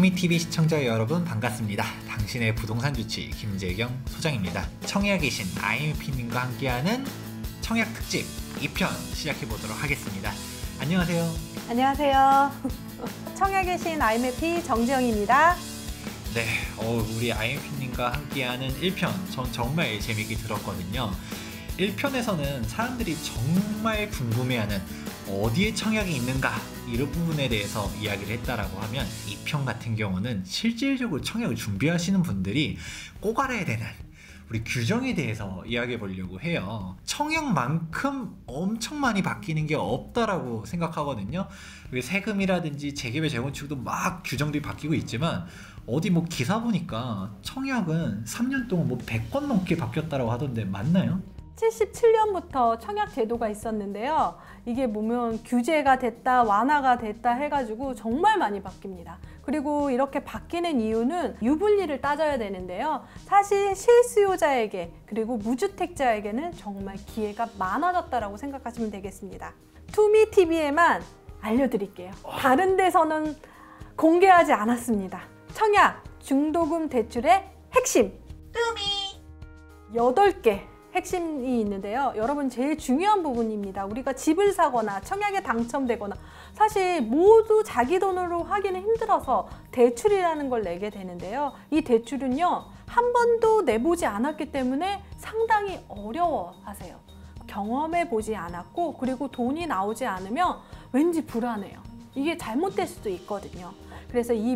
투미TV 시청자 여러분 반갑습니다. 당신의 부동산 주치 김재경 소장입니다. 청약에 계신 IMP님과 함께하는 청약 특집 2편 시작해보도록 하겠습니다. 안녕하세요. 안녕하세요. 청약에 계신 IMP 정지영입니다. 네, 우리 IMP님과 함께하는 1편 전 정말 재밌게 들었거든요. 1편에서는 사람들이 정말 궁금해하는 어디에 청약이 있는가 이런 부분에 대해서 이야기를 했다라고 하면 2편 같은 경우는 실질적으로 청약을 준비하시는 분들이 꼭 알아야 되는 우리 규정에 대해서 이야기해 보려고 해요. 청약만큼 엄청 많이 바뀌는 게 없다라고 생각하거든요. 세금이라든지 재개발 재건축도 막 규정들이 바뀌고 있지만 어디 뭐 기사 보니까 청약은 3년 동안 뭐 100건 넘게 바뀌었다라고 하던데 맞나요? 77년부터 청약 제도가 있었는데요. 이게 보면 규제가 됐다 완화가 됐다 해가지고 정말 많이 바뀝니다. 그리고 이렇게 바뀌는 이유는 유불리를 따져야 되는데요. 사실 실수요자에게 그리고 무주택자에게는 정말 기회가 많아졌다고 생각하시면 되겠습니다. 투미TV에만 알려드릴게요. 다른 데서는 공개하지 않았습니다. 청약 중도금 대출의 핵심 8개 핵심이 있는데요. 여러분 제일 중요한 부분입니다. 우리가 집을 사거나 청약에 당첨되거나 사실 모두 자기 돈으로 하기는 힘들어서 대출이라는 걸 내게 되는데요. 이 대출은요 한 번도 내보지 않았기 때문에 상당히 어려워하세요. 경험해 보지 않았고 그리고 돈이 나오지 않으면 왠지 불안해요. 이게 잘못될 수도 있거든요. 그래서 이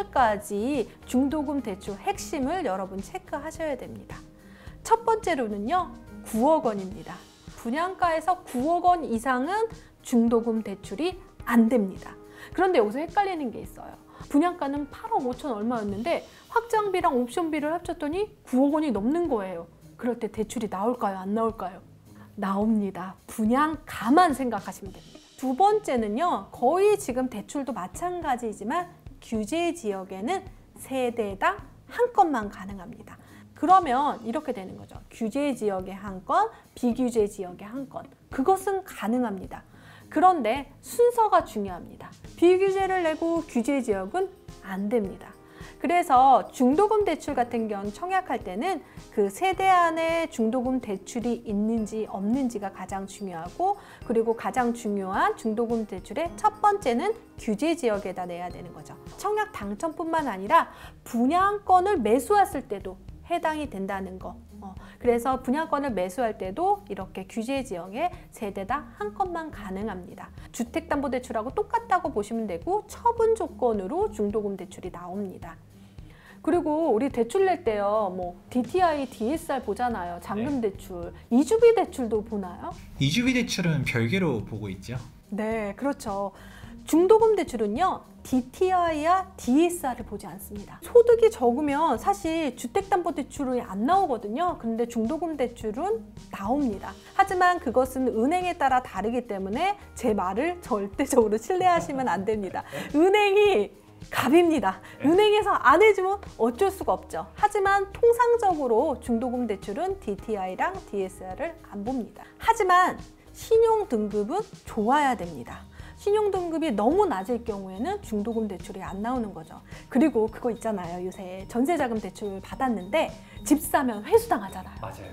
8가지 중도금 대출 핵심을 여러분 체크하셔야 됩니다. 첫 번째로는요 9억 원입니다. 분양가에서 9억 원 이상은 중도금 대출이 안 됩니다. 그런데 여기서 헷갈리는 게 있어요. 분양가는 8억 5천 얼마였는데 확장비랑 옵션비를 합쳤더니 9억 원이 넘는 거예요. 그럴 때 대출이 나올까요? 안 나올까요? 나옵니다. 분양가만 생각하시면 됩니다. 두 번째는요 거의 지금 대출도 마찬가지지만 규제 지역에는 세대당 한 건만 가능합니다. 그러면 이렇게 되는 거죠. 규제 지역에 한 건, 비규제 지역에 한 건. 그것은 가능합니다. 그런데 순서가 중요합니다. 비규제를 내고 규제 지역은 안 됩니다. 그래서 중도금 대출 같은 경우는 청약할 때는 그 세대 안에 중도금 대출이 있는지 없는지가 가장 중요하고 그리고 가장 중요한 중도금 대출의 첫 번째는 규제 지역에다 내야 되는 거죠. 청약 당첨뿐만 아니라 분양권을 매수했을 때도 해당이 된다는 거. 그래서 분양권을 매수할 때도 이렇게 규제 지역에 세대당 한 건만 가능합니다. 주택담보대출하고 똑같다고 보시면 되고 처분 조건으로 중도금 대출이 나옵니다. 그리고 우리 대출 낼 때요, 뭐 DTI, DSR 보잖아요. 잔금 대출, 이주비 대출도 보나요? 이주비 대출은 별개로 보고 있죠. 네, 그렇죠. 중도금 대출은요 DTI와 DSR을 보지 않습니다. 소득이 적으면 사실 주택담보대출이 안 나오거든요. 그런데 중도금 대출은 나옵니다. 하지만 그것은 은행에 따라 다르기 때문에 제 말을 절대적으로 신뢰하시면 안 됩니다. 은행이 갑입니다. 은행에서 안 해주면 어쩔 수가 없죠. 하지만 통상적으로 중도금 대출은 DTI랑 DSR을 안 봅니다. 하지만 신용등급은 좋아야 됩니다. 신용등급이 너무 낮을 경우에는 중도금 대출이 안 나오는 거죠. 그리고 그거 있잖아요. 요새 전세자금 대출 받았는데 집 사면 회수당하잖아요. 맞아요.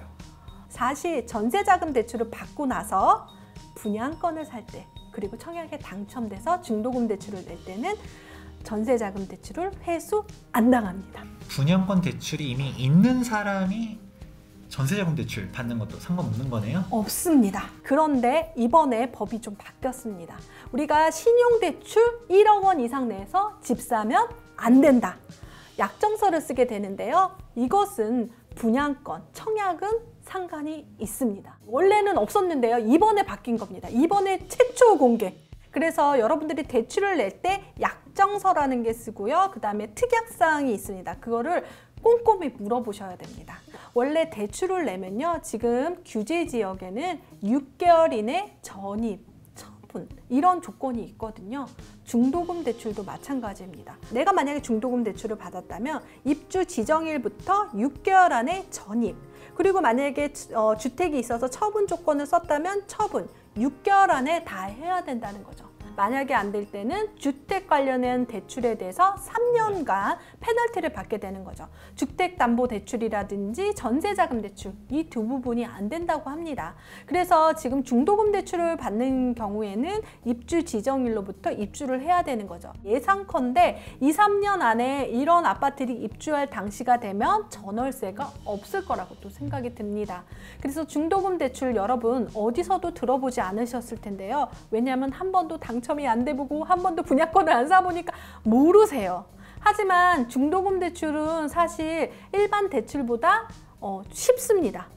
사실 전세자금 대출을 받고 나서 분양권을 살 때 그리고 청약에 당첨돼서 중도금 대출을 낼 때는 전세자금 대출을 회수 안 당합니다. 분양권 대출이 이미 있는 사람이 전세자금 대출 받는 것도 상관없는 거네요? 없습니다. 그런데 이번에 법이 좀 바뀌었습니다. 우리가 신용대출 1억 원 이상 내서 집 사면 안 된다. 약정서를 쓰게 되는데요. 이것은 분양권, 청약은 상관이 있습니다. 원래는 없었는데요. 이번에 바뀐 겁니다. 이번에 최초 공개. 그래서 여러분들이 대출을 낼 때 약정서라는 게 쓰고요. 그 다음에 특약사항이 있습니다. 그거를 꼼꼼히 물어보셔야 됩니다. 원래 대출을 내면요. 지금 규제 지역에는 6개월 이내 전입, 처분 이런 조건이 있거든요. 중도금 대출도 마찬가지입니다. 내가 만약에 중도금 대출을 받았다면 입주 지정일부터 6개월 안에 전입 그리고 만약에 주택이 있어서 처분 조건을 썼다면 처분 6개월 안에 다 해야 된다는 거죠. 만약에 안 될 때는 주택 관련된 대출에 대해서 3년간 페널티를 받게 되는 거죠. 주택담보대출이라든지 전세자금 대출, 이 두 부분이 안 된다고 합니다. 그래서 지금 중도금 대출을 받는 경우에는 입주 지정일로부터 입주를 해야 되는 거죠. 예상컨대 2, 3년 안에 이런 아파트들이 입주할 당시가 되면 전월세가 없을 거라고 또 생각이 듭니다. 그래서 중도금 대출 여러분 어디서도 들어보지 않으셨을 텐데요. 왜냐하면 한 번도 당첨이 안 돼보고 한 번도 분양권을 안 사보니까 모르세요. 하지만 중도금 대출은 사실 일반 대출보다 쉽습니다.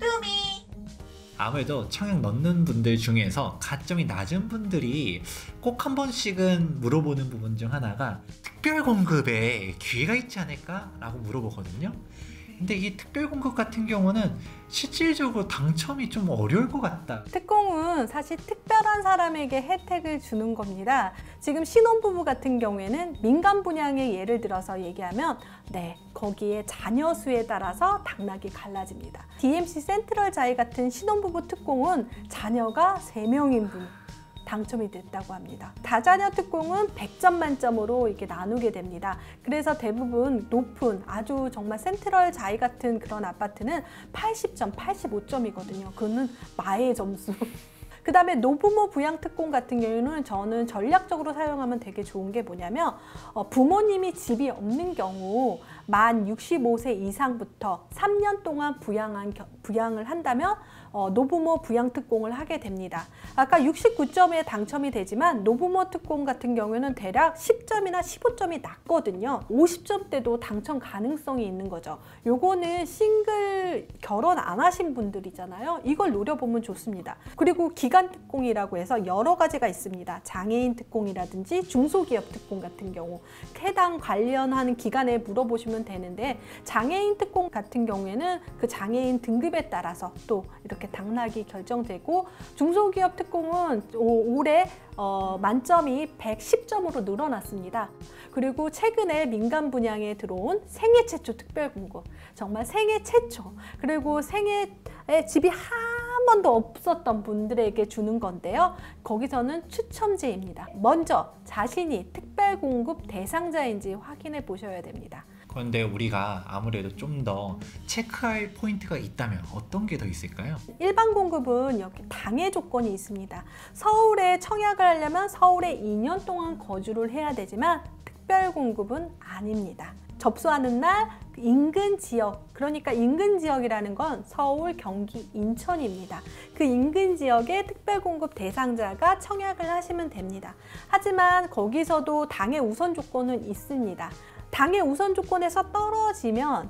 아무래도 청약 넣는 분들 중에서 가점이 낮은 분들이 꼭 한 번씩은 물어보는 부분 중 하나가 특별 공급에 기회가 있지 않을까? 라고 물어보거든요. 근데 이 특별 공급 같은 경우는 실질적으로 당첨이 좀 어려울 것 같다. 특공은 사실 특별한 사람에게 혜택을 주는 겁니다. 지금 신혼부부 같은 경우에는 민간 분양의 예를 들어서 얘기하면 거기에 자녀 수에 따라서 당락이 갈라집니다. DMC 센트럴 자이 같은 신혼부부 특공은 자녀가 3명인 분 당첨이 됐다고 합니다. 다자녀 특공은 100점 만점으로 이렇게 나누게 됩니다. 그래서 대부분 높은 아주 정말 센트럴 자이 같은 그런 아파트는 80점, 85점이거든요. 그거는 마의 점수. 그 다음에 노부모 부양특공 같은 경우는 저는 전략적으로 사용하면 되게 좋은 게 뭐냐면 부모님이 집이 없는 경우 만 65세 이상부터 3년 동안 부양을 한다면 노부모 부양특공을 하게 됩니다. 아까 69점에 당첨이 되지만 노부모 특공 같은 경우에는 대략 10점이나 15점이 낮거든요. 50점대도 당첨 가능성이 있는 거죠. 요거는 싱글 결혼 안 하신 분들이잖아요. 이걸 노려보면 좋습니다. 그리고 기간 특공이라고 해서 여러 가지가 있습니다. 장애인 특공이라든지 중소기업 특공 같은 경우 해당 관련하는 기관에 물어보시면 되는데 장애인 특공 같은 경우에는 그 장애인 등급에 따라서 또 이렇게 당락이 결정되고 중소기업 특공은 올해 만점이 110점으로 늘어났습니다. 그리고 최근에 민간 분양에 들어온 생애 최초 특별공급, 정말 생애 최초, 그리고 생애에 집이 한 번도 없었던 분들에게 주는 건데요. 거기서는 추첨제입니다. 먼저 자신이 특별공급 대상자인지 확인해 보셔야 됩니다. 그런데 우리가 아무래도 좀 더 체크할 포인트가 있다면 어떤 게 더 있을까요? 일반 공급은 여기 당해 조건이 있습니다. 서울에 청약을 하려면 서울에 2년 동안 거주를 해야 되지만 특별 공급은 아닙니다. 접수하는 날 인근 지역, 그러니까 인근 지역이라는 건 서울, 경기, 인천입니다. 그 인근 지역의 특별공급 대상자가 청약을 하시면 됩니다. 하지만 거기서도 당해 우선 조건은 있습니다. 당해 우선 조건에서 떨어지면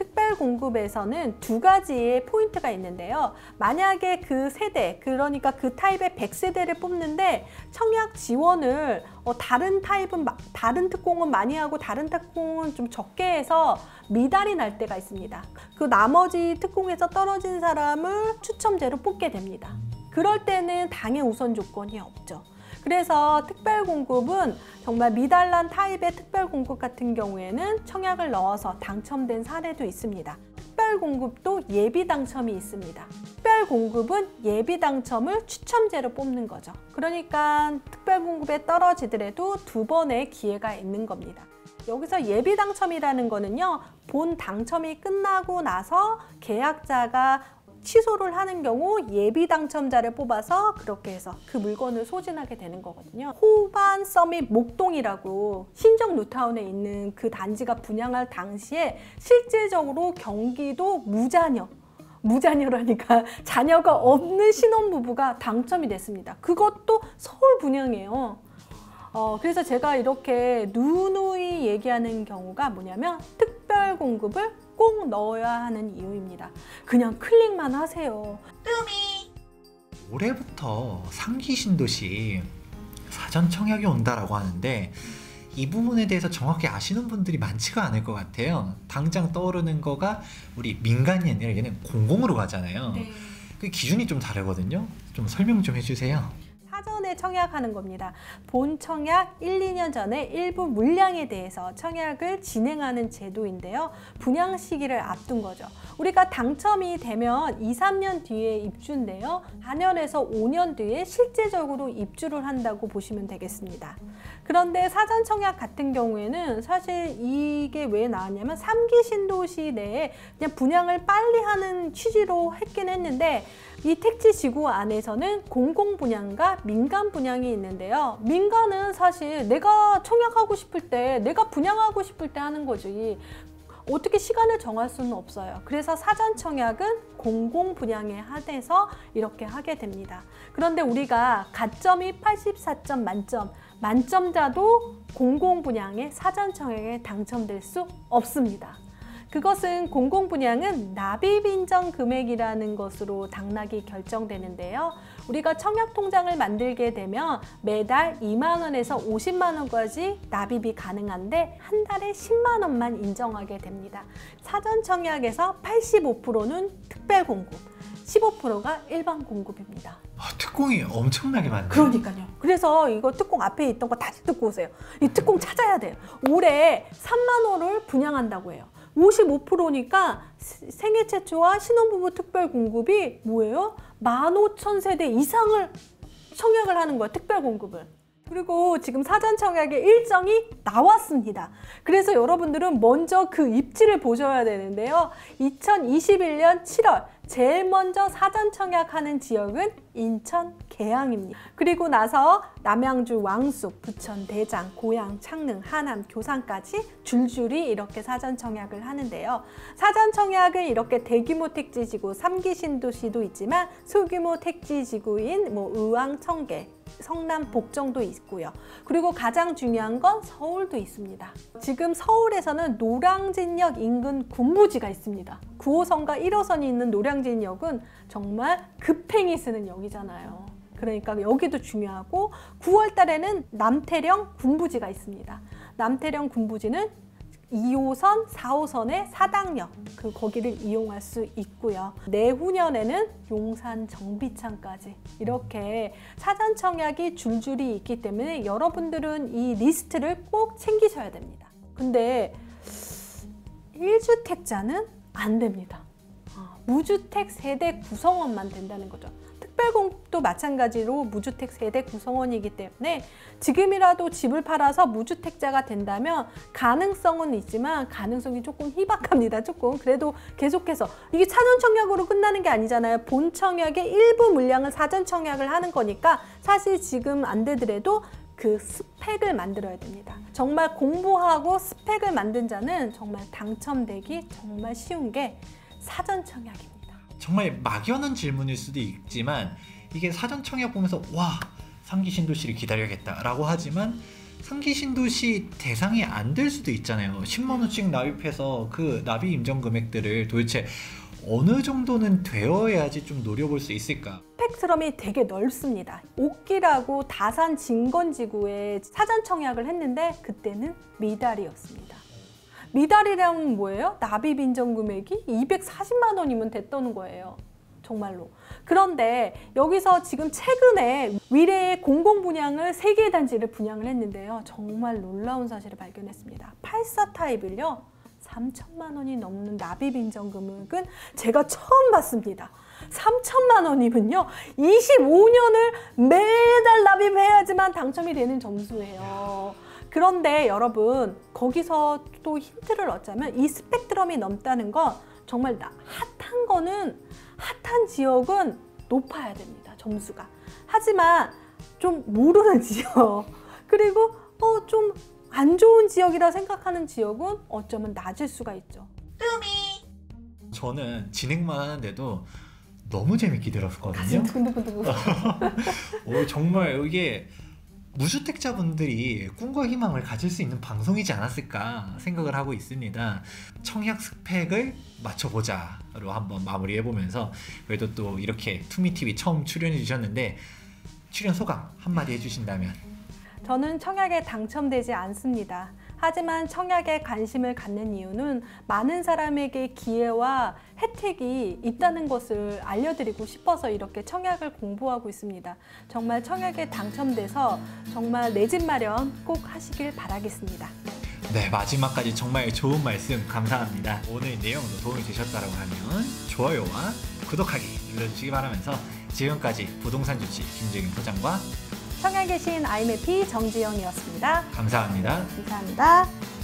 특별공급에서는 두 가지의 포인트가 있는데요. 만약에 그 세대, 그러니까 그 타입의 100세대를 뽑는데 청약 지원을 다른 타입은 다른 특공은 많이 하고 다른 특공은 좀 적게 해서 미달이 날 때가 있습니다. 그 나머지 특공에서 떨어진 사람을 추첨제로 뽑게 됩니다. 그럴 때는 당해 우선 조건이 없죠. 그래서 특별공급은 정말 미달난 타입의 특별공급 같은 경우에는 청약을 넣어서 당첨된 사례도 있습니다. 특별공급도 예비당첨이 있습니다. 특별공급은 예비당첨을 추첨제로 뽑는 거죠. 그러니까 특별공급에 떨어지더라도 두 번의 기회가 있는 겁니다. 여기서 예비당첨이라는 거는요, 본 당첨이 끝나고 나서 계약자가 취소를 하는 경우 예비 당첨자를 뽑아서 그렇게 해서 그 물건을 소진하게 되는 거거든요. 호반 서밋 목동이라고 신정 뉴타운에 있는 그 단지가 분양할 당시에 실질적으로 경기도 무자녀라니까 자녀가 없는 신혼부부가 당첨이 됐습니다. 그것도 서울 분양이에요. 그래서 제가 이렇게 누누이 얘기하는 경우가 뭐냐면 특별 공급을 꼭 넣어야 하는 이유입니다. 그냥 클릭만 하세요. 올해부터 상기 신도시 사전 청약이 온다라고 하는데 이 부분에 대해서 정확히 아시는 분들이 많지가 않을 것 같아요. 당장 떠오르는 거가 우리 민간이 아니라 얘는 공공으로 가잖아요. 그 기준이 좀 다르거든요. 좀 설명 좀 해주세요. 사전에 청약하는 겁니다. 본 청약 1, 2년 전에 일부 물량에 대해서 청약을 진행하는 제도인데요. 분양 시기를 앞둔 거죠. 우리가 당첨이 되면 2, 3년 뒤에 입주인데요. 4년에서 5년 뒤에 실제적으로 입주를 한다고 보시면 되겠습니다. 그런데 사전 청약 같은 경우에는 사실 이게 왜 나왔냐면 3기 신도시 내에 그냥 분양을 빨리 하는 취지로 했긴 했는데 이 택지 지구 안에서는 공공 분양과 민간 분양이 있는데요. 민간은 사실 내가 청약하고 싶을 때, 내가 분양하고 싶을 때 하는 거지. 어떻게 시간을 정할 수는 없어요. 그래서 사전 청약은 공공 분양에 한해서 이렇게 하게 됩니다. 그런데 우리가 가점이 84점 만점, 만점자도 공공 분양에 사전 청약에 당첨될 수 없습니다. 그것은 공공 분양은 납입 인정 금액이라는 것으로 당락이 결정되는데요. 우리가 청약 통장을 만들게 되면 매달 2만 원에서 50만 원까지 납입이 가능한데 한 달에 10만 원만 인정하게 됩니다. 사전 청약에서 85%는 특별 공급, 15%가 일반 공급입니다. 특공이 엄청나게 많네요. 그러니까요. 그래서 이거 특공 앞에 있던 거 다시 듣고 오세요. 이 특공 찾아야 돼요. 올해 3만 호를 분양한다고 해요. 55%니까 생애 최초와 신혼부부 특별 공급이 뭐예요? 15,000세대 이상을 청약을 하는 거예요. 특별 공급을. 그리고 지금 사전 청약의 일정이 나왔습니다. 그래서 여러분들은 먼저 그 입지를 보셔야 되는데요. 2021년 7월 제일 먼저 사전 청약하는 지역은 인천 계양입니다. 그리고 나서 남양주, 왕숙, 부천, 대장, 고양, 창릉, 하남, 교산까지 줄줄이 이렇게 사전 청약을 하는데요. 사전 청약은 이렇게 대규모 택지지구 3기 신도시도 있지만 소규모 택지지구인 의왕, 청계, 성남, 복정도 있고요. 그리고 가장 중요한 건 서울도 있습니다. 지금 서울에서는 노량진역 인근 군부지가 있습니다. 9호선과 1호선이 있는 노량진역은 정말 급행이 쓰는 역이잖아요. 그러니까 여기도 중요하고 9월 달에는 남태령 군부지가 있습니다. 남태령 군부지는 2호선, 4호선의 사당역, 거기를 이용할 수 있고요. 내후년에는 용산 정비창까지 이렇게 사전 청약이 줄줄이 있기 때문에 여러분들은 이 리스트를 꼭 챙기셔야 됩니다. 근데 1주택자는 안 됩니다. 무주택 세대 구성원만 된다는 거죠. 특별공급도 마찬가지로 무주택 세대 구성원이기 때문에 지금이라도 집을 팔아서 무주택자가 된다면 가능성은 있지만 가능성이 조금 희박합니다. 조금. 그래도 계속해서 이게 사전 청약으로 끝나는 게 아니잖아요. 본 청약의 일부 물량을 사전 청약을 하는 거니까 사실 지금 안 되더라도 그 스펙을 만들어야 됩니다. 정말 공부하고 스펙을 만든 자는 정말 당첨되기 정말 쉬운 게 사전 청약입니다. 정말 막연한 질문일 수도 있지만 이게 사전 청약 보면서 와 3기 신도시를 기다려야겠다 라고 하지만 3기 신도시 대상이 안 될 수도 있잖아요. 10만 원씩 납입해서 그 납입 인정 금액들을 도대체 어느 정도는 되어야지 좀 노려볼 수 있을까? 스펙트럼이 되게 넓습니다. 옥기라고 다산 진건지구에 사전 청약을 했는데 그때는 미달이었습니다. 미달이라면 뭐예요? 납입 인정 금액이 240만 원이면 됐다는 거예요. 정말로. 그런데 여기서 지금 최근에 위례의 공공분양을 3개의 단지를 분양을 했는데요. 정말 놀라운 사실을 발견했습니다. 84 타입을요. 3천만 원이 넘는 납입 인정 금액은 제가 처음 봤습니다. 3천만 원이면요. 25년을 매달 납입해야지만 당첨이 되는 점수예요. 그런데 여러분 거기서 또 힌트를 얻자면 이 스펙트럼이 넘다는 건 정말 핫한 거는 핫한 지역은 높아야 됩니다. 점수가. 하지만 좀 모르는 지역 그리고 좀 안 좋은 지역이라 생각하는 지역은 어쩌면 낮을 수가 있죠. 저는 진행만 하는데도 너무 재밌게 들었거든요. 정말 이게 무주택자분들이 꿈과 희망을 가질 수 있는 방송이지 않았을까 생각을 하고 있습니다. 청약 스펙을 맞춰보자로 한번 마무리해보면서 그래도 또 이렇게 투미TV 처음 출연해 주셨는데 출연 소감 한마디 해주신다면? 저는 청약에 당첨되지 않습니다. 하지만 청약에 관심을 갖는 이유는 많은 사람에게 기회와 혜택이 있다는 것을 알려드리고 싶어서 이렇게 청약을 공부하고 있습니다. 정말 청약에 당첨돼서 정말 내 집 마련 꼭 하시길 바라겠습니다. 네, 마지막까지 정말 좋은 말씀 감사합니다. 오늘 내용도 도움이 되셨다고 하면 좋아요와 구독하기 눌러주시기 바라면서 지금까지 부동산 주치 김정인 소장과 청약의 신 아이매피 정지영이었습니다. 감사합니다. 감사합니다.